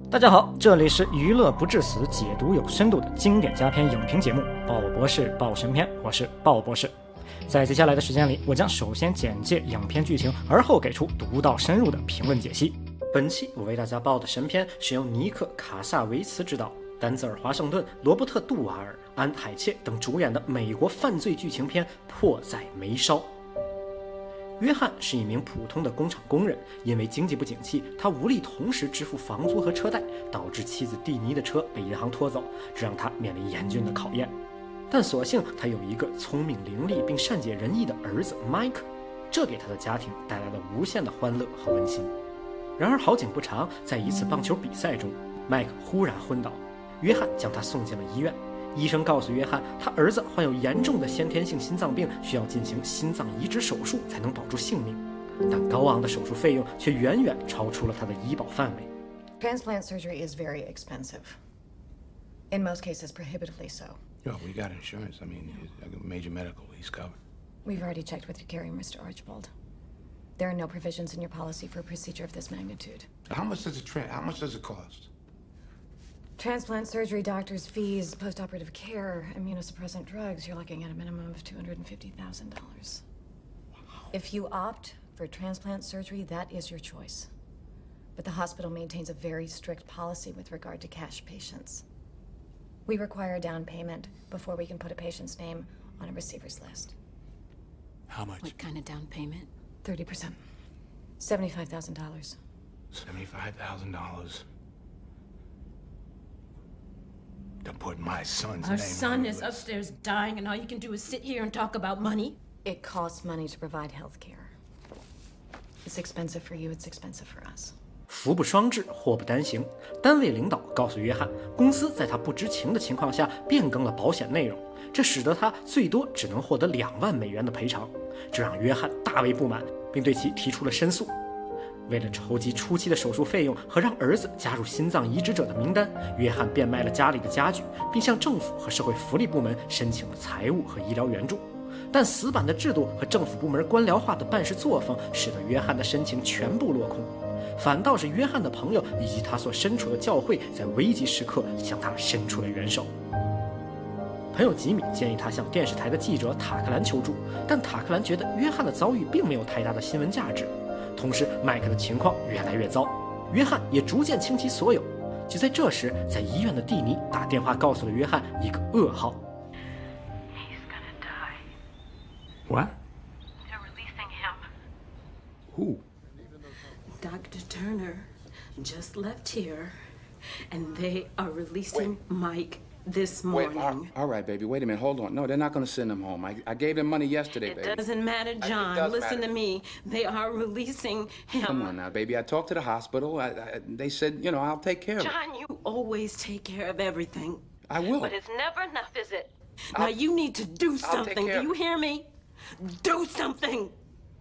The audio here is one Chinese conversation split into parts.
大家好，这里是娱乐不致死，解读有深度的经典佳片影评节目《鲍博士爆神片》，我是鲍博士。在接下来的时间里，我将首先简介影片剧情，而后给出独到深入的评论解析。本期我为大家报的神片是由尼克·卡萨维茨执导，丹泽尔·华盛顿、罗伯特·杜瓦尔、安·海切等主演的美国犯罪剧情片《迫在眉梢》。约翰是一名普通的工厂工人，因为经济不景气，他无力同时支付房租和车贷，导致妻子蒂尼的车被银行拖走，这让他面临严峻的考验。但所幸他有一个聪明伶俐并善解人意的儿子麦克，这给他的家庭带来了无限的欢乐和温馨。然而好景不长，在一次棒球比赛中，麦克忽然昏倒，约翰将他送进了医院。医生告诉约翰，他儿子患有严重的先天性心脏病，需要进行心脏移植手术才能保住性命，但高昂的手术费用却远远超出了他的医保范围。 Transplant surgery is very expensive. In most cases, prohibitively so. Yeah, we got insurance. I mean, major medical, he's covered. We've already checked with your carrier, Mr. Archibald. There are no provisions in your policy for a procedure of this magnitude. How much does it cost? Transplant surgery, doctors' fees, post-operative care, immunosuppressant drugs, you're looking at a minimum of $250,000. Wow. If you opt for transplant surgery, that is your choice. But the hospital maintains a very strict policy with regard to cash patients. We require a down payment before we can put a patient's name on a receiver's list. How much? What kind of down payment? 30%. $75,000. $75,000. To put my son's name. Our son is upstairs dying, and all you can do is sit here and talk about money? It costs money to provide health care. It's expensive for you, it's expensive for us. 福不双至，祸不单行。单位领导告诉约翰，公司在他不知情的情况下变更了保险内容，这使得他最多只能获得2万美元的赔偿，这让约翰大为不满，并对其提出了申诉。为了筹集初期的手术费用和让儿子加入心脏移植者的名单，约翰变卖了家里的家具，并向政府和社会福利部门申请了财务和医疗援助。但死板的制度和政府部门官僚化的办事作风，使得约翰的申请全部落空。反倒是约翰的朋友以及他所身处的教会，在危急时刻向他伸出了援手。朋友吉米建议他向电视台的记者塔克兰求助，但塔克兰觉得约翰的遭遇并没有太大的新闻价值。同时麦克的情况越来越糟，约翰也逐渐倾其所有。就在这时，在医院的蒂尼打电话告诉了约翰一个噩耗。 He's gonna die. What? They're releasing him. Who? Dr. Turner just left here, and they are releasing Mike this Wait, morning. all right, baby. Wait a minute. Hold on. No, they're not going to send him home. I gave them money yesterday, baby. It doesn't matter, John. does Listen matter. to me. They are releasing him. Come on now, baby. I talked to the hospital. They said, I'll take care of it. John, you always take care of everything. I will. But it's never enough, is it? Now you need to do I'll take something. care Do you hear me? Do something.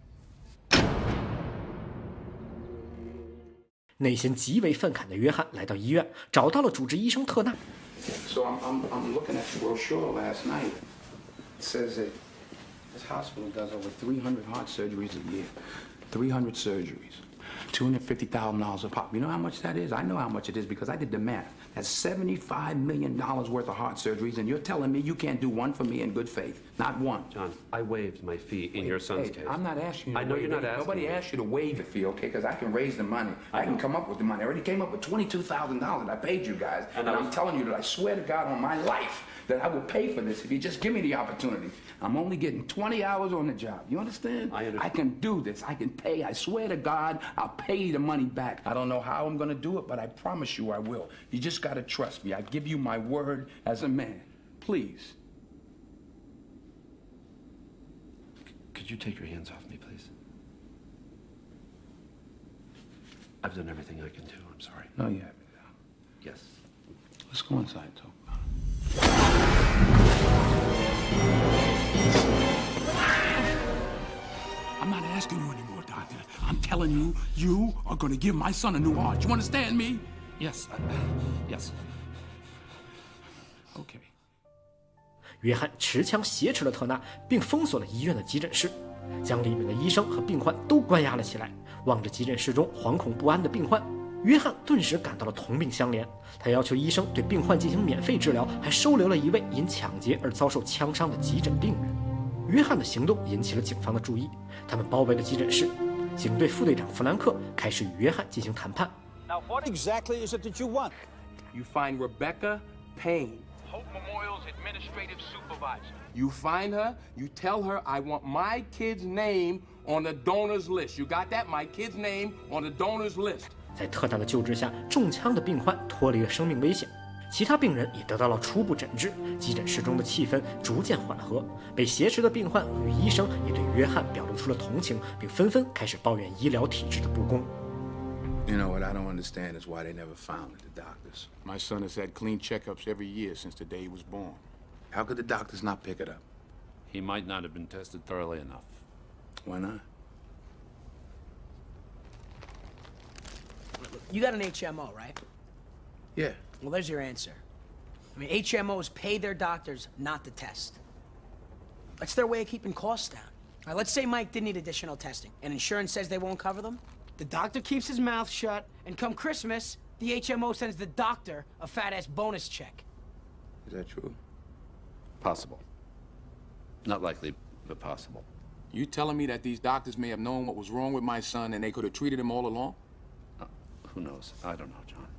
内心极为愤慨的约翰来到医院，找到了主治医生特纳。 So I'm looking at the brochure last night. It says that this hospital does over 300 heart surgeries a year. 300 surgeries. $250,000 a pop. You know how much that is? I know how much it is because I did the math. That's $75 million worth of heart surgeries, and you're telling me you can't do one for me in good faith? Not one. John, I waived my fee in your son's case. I'm not asking you to I know waive you're not it. asking Nobody me. asked you to waive the fee, okay? Because I can raise the money. I can come up with the money. I already came up with $22,000. I paid you guys. And I'm telling you that I swear to God on my life that I will pay for this if you just give me the opportunity. I'm only getting 20 hours on the job. You understand? I understand. I can do this. I can pay. I swear to God, I'll pay you the money back. I don't know how I'm going to do it, but I promise you I will. You just got to trust me. I give you my word as a man. Please. Could you take your hands off me, please? I've done everything I can do. I'm sorry. No, you haven't. Yes. Let's go inside and talk about it. I'm not asking you anymore, Doctor. I'm telling you, you are going to give my son a new heart. You understand me? Yes. Yes. Okay. 约翰持枪挟持了特纳，并封锁了医院的急诊室，将里面的医生和病患都关押了起来。望着急诊室中惶恐不安的病患， 约翰顿时感到了同病相怜，他要求医生对病患进行免费治疗，还收留了一位因抢劫而遭受枪伤的急诊病人。约翰的行动引起了警方的注意，他们包围了急诊室。警队副队长弗兰克开始与约翰进行谈判。 Now, what exactly is it that you want? You find Rebecca Payne, Hope Memorial's administrative supervisor. You find her, you tell her I want my kid's name on the donors list. You got that? My kid's name on the donors list. 在特大的救治下，中枪的病患脱离了生命危险，其他病人也得到了初步诊治，急诊室中的气氛逐渐缓和。被挟持的病患与医生也对约翰表露出了同情，并纷纷开始抱怨医疗体制的不公。 You know what I don't understand is why they never found it, the doctors. My son has had clean checkups every year since the day he was born. How could the doctors not pick it up? He might not have been tested thoroughly enough. Why not? You got an HMO, right? Yeah. Well, there's your answer. I mean, HMOs pay their doctors not to test. That's their way of keeping costs down. All right, let's say Mike did need additional testing, and insurance says they won't cover them. The doctor keeps his mouth shut, and come Christmas, the HMO sends the doctor a fat-ass bonus check. Is that true? Possible. Not likely, but possible. You telling me that these doctors may have known what was wrong with my son and they could have treated him all along? Who knows? I don't know, John.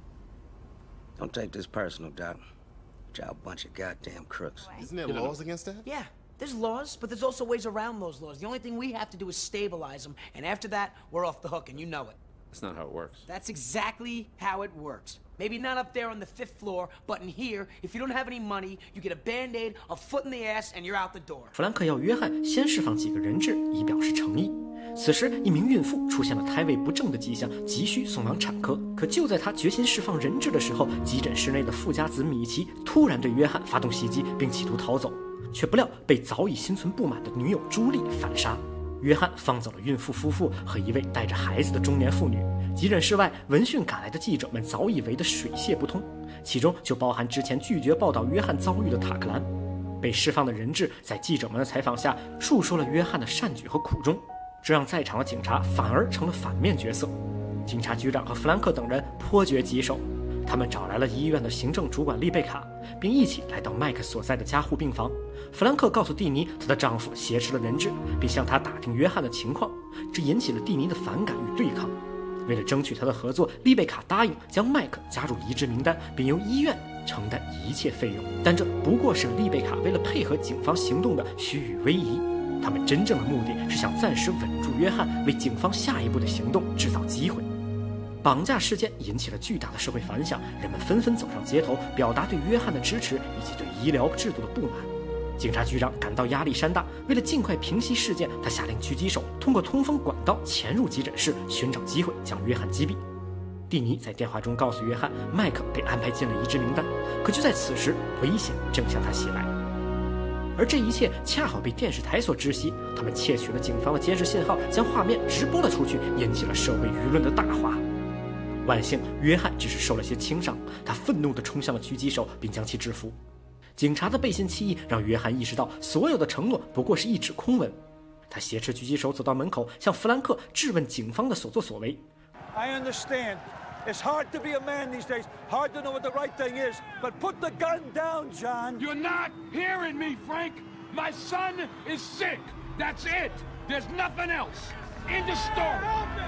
Don't take this personal, Doc. Y'all a bunch of goddamn crooks. Isn't there laws against that? Yeah, there's laws, but there's also ways around those laws. The only thing we have to do is stabilize them, and after that, we're off the hook, and you know it. That's not how it works. That's exactly how it works. Maybe not up there on the 5th floor, but in here, if you don't have any money, you get a Band-Aid, a foot in the ass, and you're out the door. 弗兰克要约翰先释放几个人质，以表示诚意。此时，一名孕妇出现了胎位不正的迹象，急需送往产科。可就在她决心释放人质的时候，急诊室内的富家子米奇突然对约翰发动袭击，并企图逃走，却不料被早已心存不满的女友朱莉反杀。约翰放走了孕妇夫妇和一位带着孩子的中年妇女。急诊室外，闻讯赶来的记者们早已围得水泄不通，其中就包含之前拒绝报道约翰遭遇的塔克兰。被释放的人质在记者们的采访下述说了约翰的善举和苦衷，这让在场的警察反而成了反面角色。警察局长和弗兰克等人颇觉棘手，他们找来了医院的行政主管丽贝卡，并一起来到麦克所在的加护病房。弗兰克告诉蒂尼，她的丈夫挟持了人质，并向她打听约翰的情况，这引起了蒂尼的反感与对抗。为了争取他的合作，丽贝卡答应将麦克加入移植名单，并由医院承担一切费用。但这不过是丽贝卡为了配合警方行动的虚与委蛇，他们真正的目的是想暂时稳住约翰，为警方下一步的行动制造机会。绑架事件引起了巨大的社会反响，人们纷纷走上街头，表达对约翰的支持以及对医疗制度的不满。警察局长感到压力山大，为了尽快平息事件，他下令狙击手通过通风管道潜入急诊室，寻找机会将约翰击毙。蒂尼在电话中告诉约翰，麦克被安排进了移植名单，可就在此时，危险正向他袭来。而这一切恰好被电视台所知悉，他们窃取了警方的监视信号，将画面直播了出去，引起了社会舆论的大哗。万幸，约翰只是受了些轻伤，他愤怒地冲向了狙击手，并将其制服。警察的背信弃义让约翰意识到，所有的承诺不过是一纸空文。他挟持狙击手走到门口，向弗兰克质问警方的所作所为。 I understand. It's hard to be a man these days. Hard to know what the right thing is. But put the gun down, John. You're not hearing me, Frank. My son is sick. That's it. There's nothing else. End of story.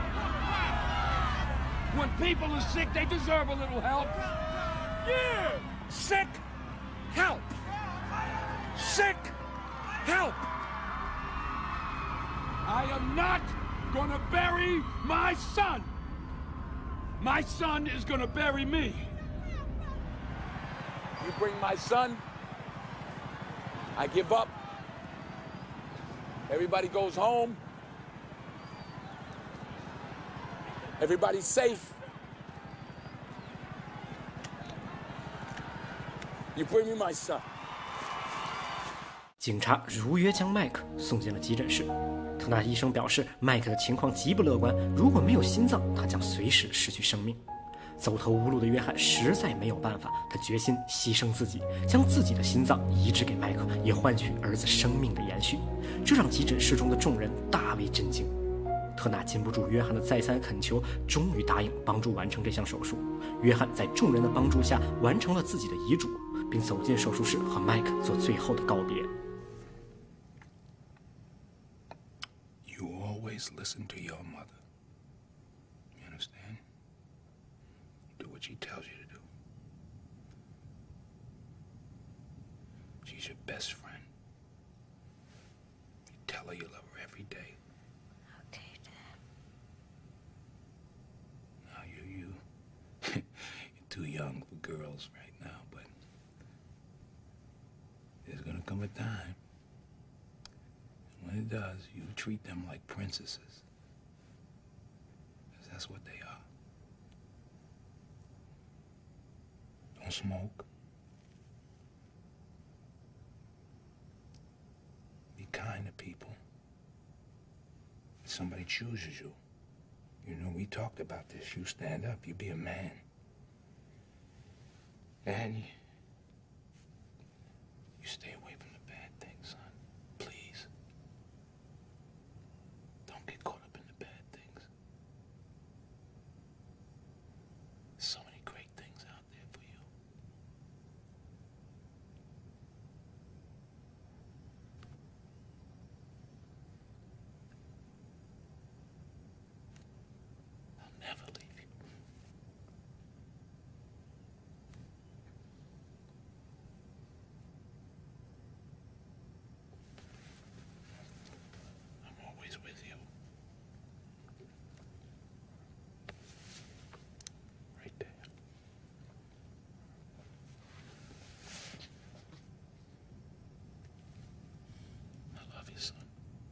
When people are sick, they deserve a little help. Yeah! Sick help. Sick help. I am not gonna bury my son. My son is gonna bury me. You bring my son, I give up. Everybody goes home. Everybody's safe. You bring me my son. 警察如约将麦克送进了急诊室。特纳医生表示，麦克的情况极不乐观，如果没有心脏，他将随时失去生命。走投无路的约翰实在没有办法，他决心牺牲自己，将自己的心脏移植给麦克，以换取儿子生命的延续。这让急诊室中的众人大为震惊。 特纳禁不住约翰的再三恳求，终于答应帮助完成这项手术。约翰在众人的帮助下完成了自己的遗嘱，并走进手术室和麦克做最后的告别。 You always listen to your mother. You understand? Do what she tells you to do. She's your best friend. You tell her you love her every day. Okay, Dad. Now you're too young for girls right now, but there's gonna come a time. When it does, you treat them like princesses. 'Cause that's what they are. Don't smoke. Be kind to people. If somebody chooses you, you know, we talked about this. You stand up, you be a man. And you stay away from the bad things, son. Please. Don't get caught up in the bad things. So many great things out there for you. I'll never leave you. I'm always with you. Right there. I love you, son.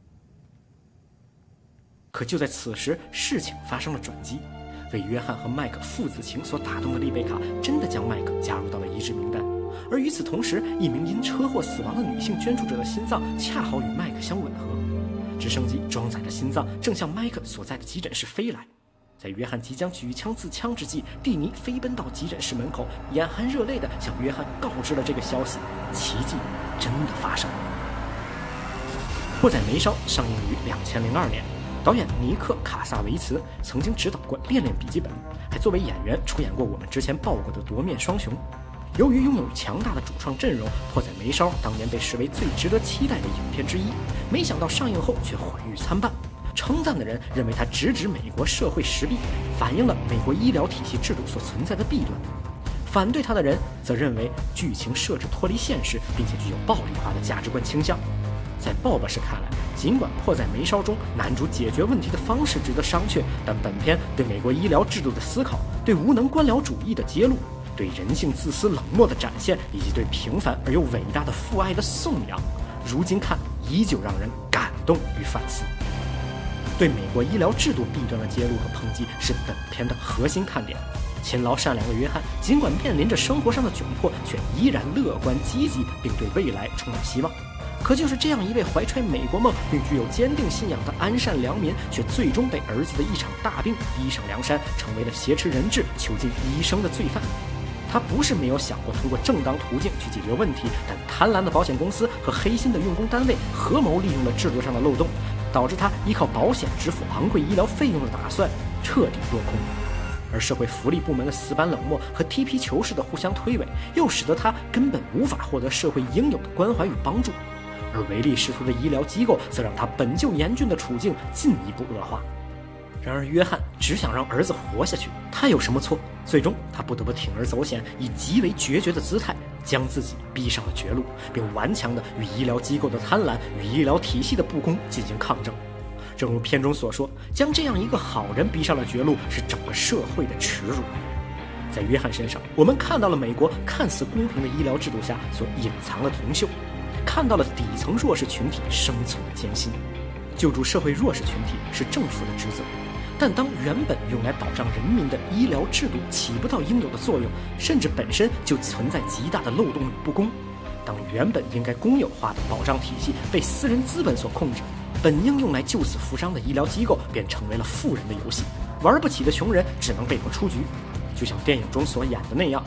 可就在此时，事情发生了转机。为约翰和麦克父子情所打动的丽贝卡真的将麦克加入到了移植名单。而与此同时，一名因车祸死亡的女性捐助者的心脏恰好与麦克相吻合。直升机装载着心脏正向麦克所在的急诊室飞来。在约翰即将举枪自枪之际，蒂尼飞奔到急诊室门口，眼含热泪地向约翰告知了这个消息。奇迹真的发生了。《迫在眉梢》上映于2002年，导演尼克·卡萨维茨曾经执导过《恋恋笔记本》，还作为演员出演过我们之前报过的《夺面双雄》。由于拥有强大的主创阵容，《迫在眉梢》当年被视为最值得期待的影片之一。没想到上映后却毁誉参半，称赞的人认为它直指美国社会实弊，反映了美国医疗体系制度所存在的弊端；反对他的人则认为剧情设置脱离现实，并且具有暴力化的价值观倾向。在鲍博士看来，尽管迫在眉梢中男主解决问题的方式值得商榷，但本片对美国医疗制度的思考，对无能官僚主义的揭露，对人性自私冷漠的展现，以及对平凡而又伟大的父爱的颂扬，如今看依旧让人感动与反思。对美国医疗制度弊端的揭露和抨击是本片的核心看点。勤劳善良的约翰，尽管面临着生活上的窘迫，却依然乐观积极，并对未来充满希望。可就是这样一位怀揣美国梦并具有坚定信仰的安善良民，却最终被儿子的一场大病逼上梁山，成为了挟持人质、囚禁医生的罪犯。他不是没有想过通过正当途径去解决问题，但贪婪的保险公司和黑心的用工单位合谋利用了制度上的漏洞，导致他依靠保险支付昂贵医疗费用的打算彻底落空。而社会福利部门的死板冷漠和踢皮球式的互相推诿，又使得他根本无法获得社会应有的关怀与帮助。而唯利是图的医疗机构则让他本就严峻的处境进一步恶化。然而约翰只想让儿子活下去，他有什么错？最终他不得不铤而走险，以极为决绝的姿态将自己逼上了绝路，并顽强地与医疗机构的贪婪与医疗体系的不公进行抗争。正如片中所说，将这样一个好人逼上了绝路，是整个社会的耻辱。在约翰身上，我们看到了美国看似公平的医疗制度下所隐藏的铜锈，看到了底层弱势群体生存的艰辛。救助社会弱势群体是政府的职责，但当原本用来保障人民的医疗制度起不到应有的作用，甚至本身就存在极大的漏洞与不公，当原本应该公有化的保障体系被私人资本所控制，本应用来救死扶伤的医疗机构便成为了富人的游戏，玩不起的穷人只能被迫出局。就像电影中所演的那样，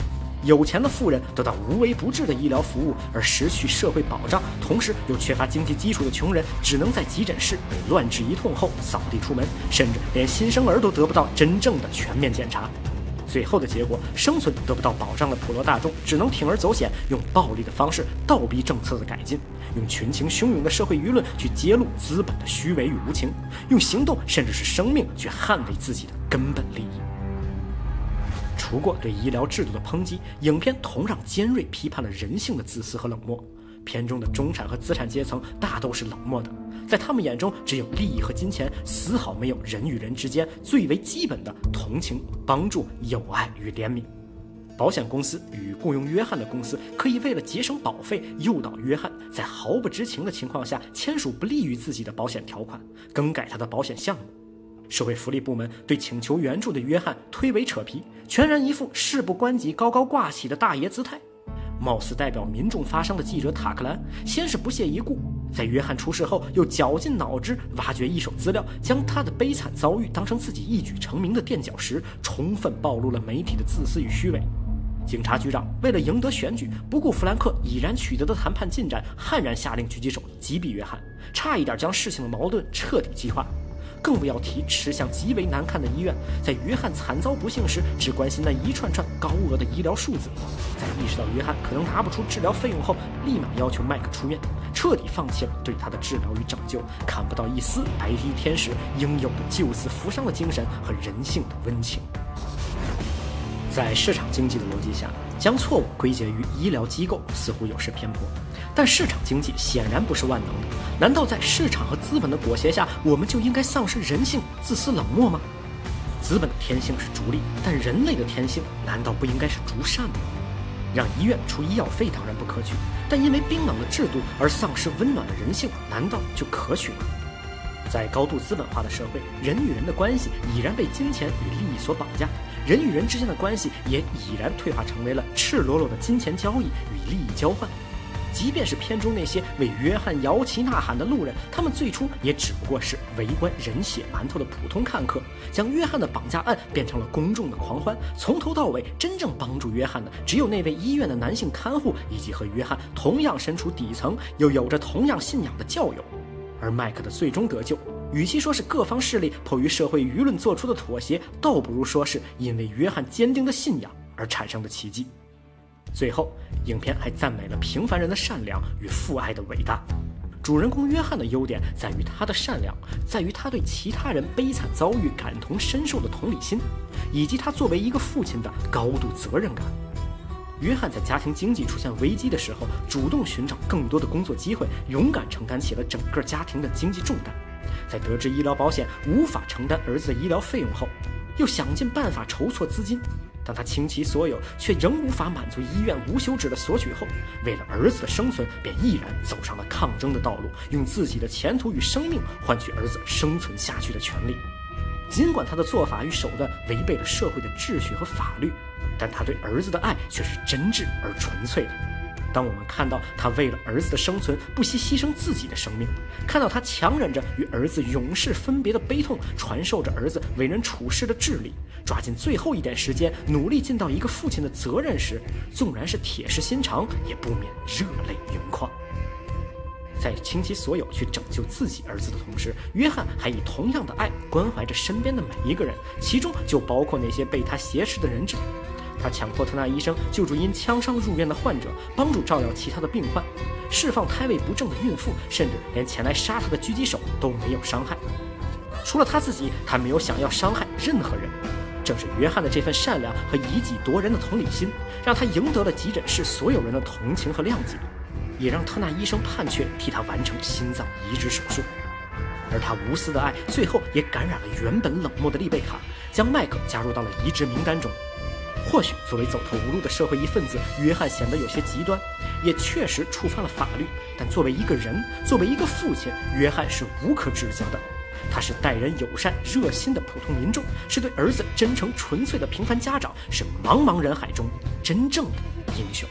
有钱的富人得到无微不至的医疗服务，而失去社会保障，同时又缺乏经济基础的穷人，只能在急诊室被乱治一通后扫地出门，甚至连新生儿都得不到真正的全面检查。最后的结果，生存得不到保障的普罗大众只能铤而走险，用暴力的方式倒逼政策的改进，用群情汹涌的社会舆论去揭露资本的虚伪与无情，用行动甚至是生命去捍卫自己的根本利益。除过对医疗制度的抨击，影片同样尖锐批判了人性的自私和冷漠。片中的中产和资产阶层大都是冷漠的，在他们眼中只有利益和金钱，丝毫没有人与人之间最为基本的同情、帮助、友爱与怜悯。保险公司与雇佣约翰的公司可以为了节省保费，诱导约翰在毫不知情的情况下签署不利于自己的保险条款，更改他的保险项目。社会福利部门对请求援助的约翰推诿扯皮，全然一副事不关己、高高挂起的大爷姿态。貌似代表民众发声的记者塔克兰先是不屑一顾，在约翰出事后又绞尽脑汁挖掘一手资料，将他的悲惨遭遇当成自己一举成名的垫脚石，充分暴露了媒体的自私与虚伪。警察局长为了赢得选举，不顾弗兰克已然取得的谈判进展，悍然下令狙击手击毙约翰，差一点将事情的矛盾彻底激化。更不要提吃相极为难看的医院，在约翰惨遭不幸时只关心那一串串高额的医疗数字，在意识到约翰可能拿不出治疗费用后，立马要求麦克出院，彻底放弃了对他的治疗与拯救，看不到一丝白衣天使应有的救死扶伤的精神和人性的温情。在市场经济的逻辑下，将错误归结于医疗机构似乎有失偏颇，但市场经济显然不是万能的。难道在市场和资本的裹挟下，我们就应该丧失人性、自私冷漠吗？资本的天性是逐利，但人类的天性难道不应该是逐善吗？让医院出医药费当然不可取，但因为冰冷的制度而丧失温暖的人性，难道就可取吗？在高度资本化的社会，人与人的关系已然被金钱与利益所绑架，人与人之间的关系也已然退化成为了赤裸裸的金钱交易与利益交换。即便是片中那些为约翰摇旗呐喊的路人，他们最初也只不过是围观人血馒头的普通看客，将约翰的绑架案变成了公众的狂欢。从头到尾，真正帮助约翰的只有那位医院的男性看护，以及和约翰同样身处底层又有着同样信仰的教友。而麦克的最终得救，与其说是各方势力迫于社会舆论做出的妥协，倒不如说是因为约翰坚定的信仰而产生的奇迹。最后，影片还赞美了平凡人的善良与父爱的伟大。主人公约翰的优点在于他的善良，在于他对其他人悲惨遭遇感同身受的同理心，以及他作为一个父亲的高度责任感。约翰在家庭经济出现危机的时候，主动寻找更多的工作机会，勇敢承担起了整个家庭的经济重担。在得知医疗保险无法承担儿子的医疗费用后，又想尽办法筹措资金。当他倾其所有却仍无法满足医院无休止的索取后，为了儿子的生存，便毅然走上了抗争的道路，用自己的前途与生命换取儿子生存下去的权利。尽管他的做法与手段违背了社会的秩序和法律，但他对儿子的爱却是真挚而纯粹的。当我们看到他为了儿子的生存不惜牺牲自己的生命，看到他强忍着与儿子永世分别的悲痛，传授着儿子为人处事的智力，抓紧最后一点时间努力尽到一个父亲的责任时，纵然是铁石心肠，也不免热泪盈眶。在倾其所有去拯救自己儿子的同时，约翰还以同样的爱关怀着身边的每一个人，其中就包括那些被他挟持的人质。他强迫特纳医生救助因枪伤入院的患者，帮助照料其他的病患，释放胎位不正的孕妇，甚至连前来杀他的狙击手都没有伤害。除了他自己，他没有想要伤害任何人。正是约翰的这份善良和以己夺人的同理心，让他赢得了急诊室所有人的同情和谅解，也让特纳医生判决替他完成心脏移植手术。而他无私的爱，最后也感染了原本冷漠的丽贝卡，将麦克加入到了移植名单中。或许作为走投无路的社会一份子，约翰显得有些极端，也确实触犯了法律，但作为一个人，作为一个父亲，约翰是无可指责的。他是待人友善热心的普通民众，是对儿子真诚纯粹的平凡家长，是茫茫人海中真正的英雄。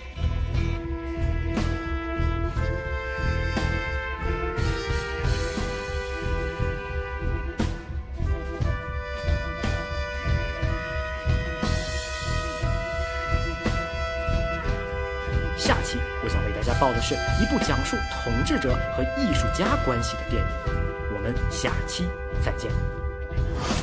下期我想为大家报的是一部讲述统治者和艺术家关系的电影。我们下期再见。